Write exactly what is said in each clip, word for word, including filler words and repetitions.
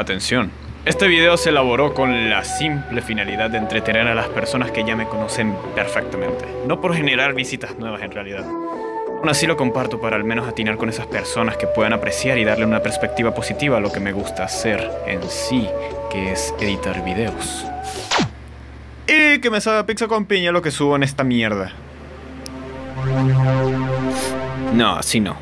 Atención. Este video se elaboró con la simple finalidad de entretener a las personas que ya me conocen perfectamente, no por generar visitas nuevas en realidad. Aún así lo comparto para al menos atinar con esas personas que puedan apreciar y darle una perspectiva positiva a lo que me gusta hacer en sí, que es editar videos. Y que me sabe pizza con piña lo que subo en esta mierda. No, así no.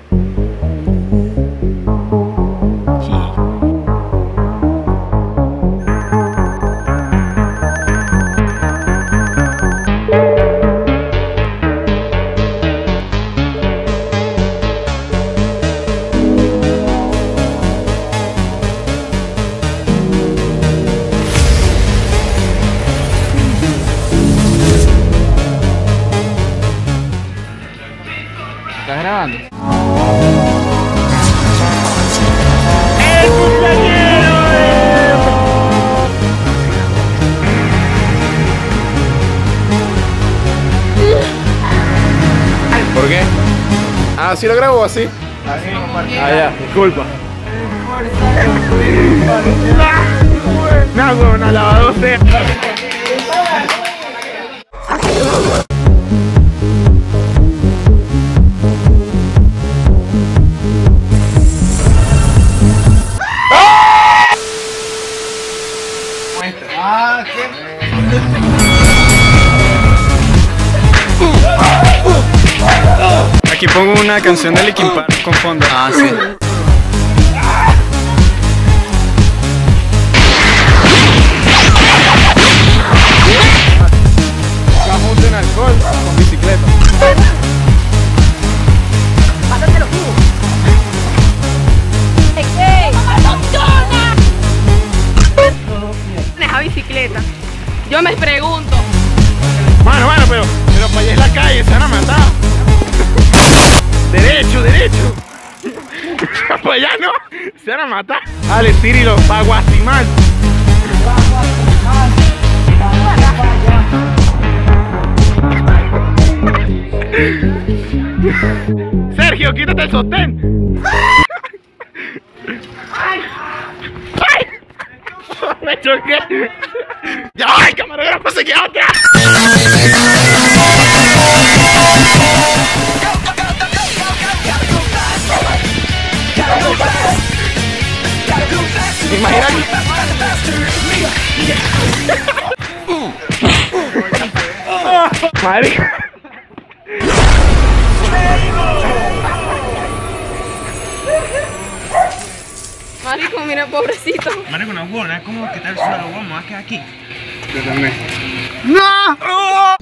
¿Estás grabando? ¡El cumpleañero! ¿Por qué? Ah, ¿sí lo grabo o así? Así, Ah, ya, disculpa. No, huevón, a lavado sea. Ah, ¿qué? Aquí pongo una canción de Linkin Park con fondo. Ah, sí. Bajamos en alcohol con bicicleta. Pásate los jugos. ¡Ey! Maneja bicicleta. Yo me pregunto. Mano, mano, pero, pero para allá es la calle, se van a matar. Derecho, derecho. Para allá no, se van a matar. Dale, tírilo, pa' Guasimán. Sergio, quítate el sostén. ¡Ay! Me choqué. ¡Ya! ¡Ay, camarógrafo, se quedó atrás! Imagínate. Marica. Marico, mira, pobrecito. Marico, una buena, ¿cómo que tal suelo? Vamos a quedar aquí. Yo también. ¡No!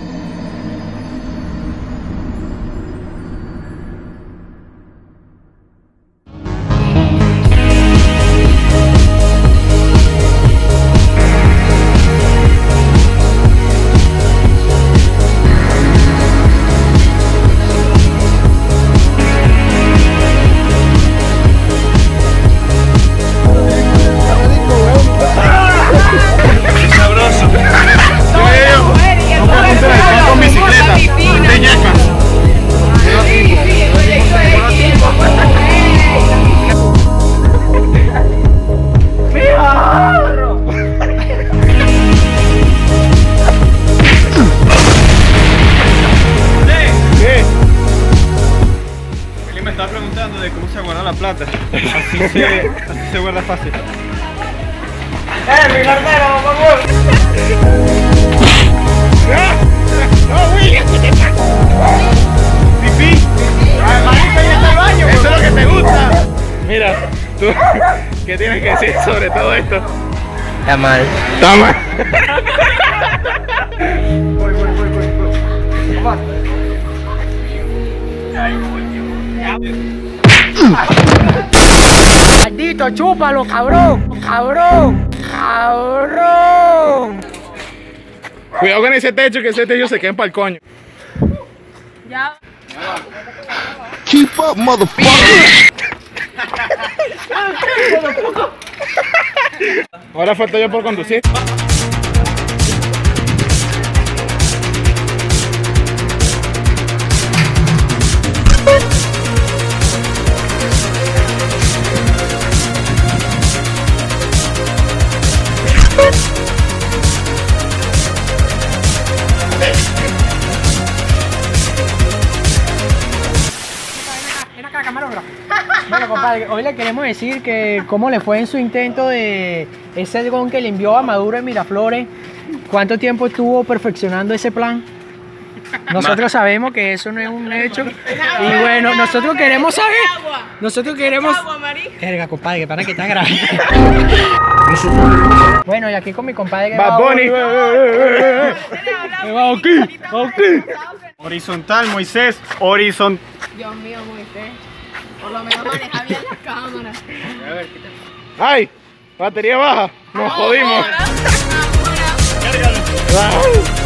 Estaba preguntando de cómo se guarda la plata. Así se, así se guarda fácil. ¡Eh, mi cartera, por favor! ¡No, William! ¿Qué te pasa? ¡Pipí! ¡Marico, ahí está el baño! Eso es lo que te gusta. Mira, tú, ¿qué tienes que decir sobre todo esto? Está mal. Está mal. Voy, voy, voy, voy, voy. Toma. Maldito, chúpalo, cabrón. Cabrón. Cabrón. Cuidado con ese techo, que ese techo se queda para el coño. Ya. Keep up, motherfucker. Ahora falta yo por conducir. compadre, hoy le queremos decir que cómo le fue en su intento de ese dron que le envió a Maduro en Miraflores. ¿Cuánto tiempo estuvo perfeccionando ese plan? Nosotros sabemos que eso no es un hecho. Y bueno, nosotros queremos saber. Nosotros queremos. Verga, compadre, que para que está grave. Bueno, y aquí con mi compadre. Bad Bunny. Va aquí, aquí. Horizontal, Moisés. Horizontal. Dios mío, Moisés. Por lo menos maneja bien las cámaras. ¡Ay! Batería baja. Nos jodimos. Ahora, ahora. Wow.